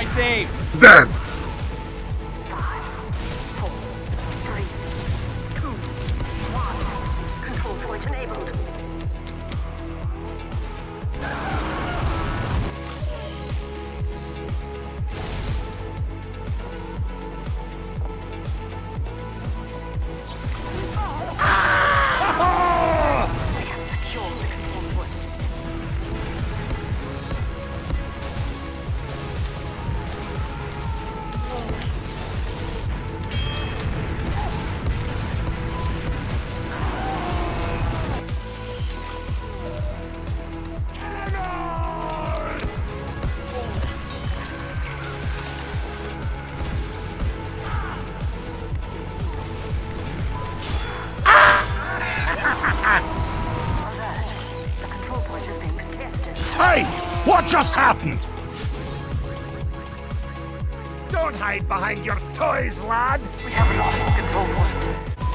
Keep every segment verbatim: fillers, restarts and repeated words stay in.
I saved. Then! Five, four, three, two, one. Control point enabled. I have secured the control point. The control point has been contested. Hey! What just happened? Don't hide behind your toys, lad! We have lost the control point.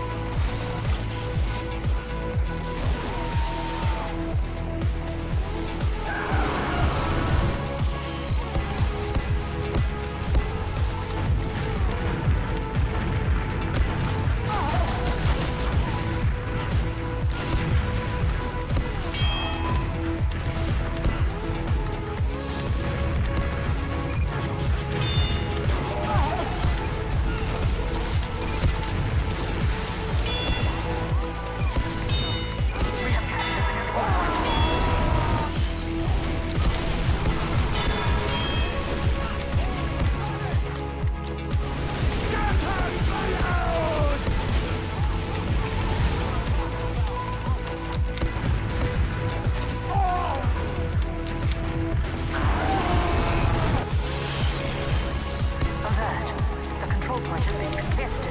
We have captured the control point. Alert. The control point has been contested.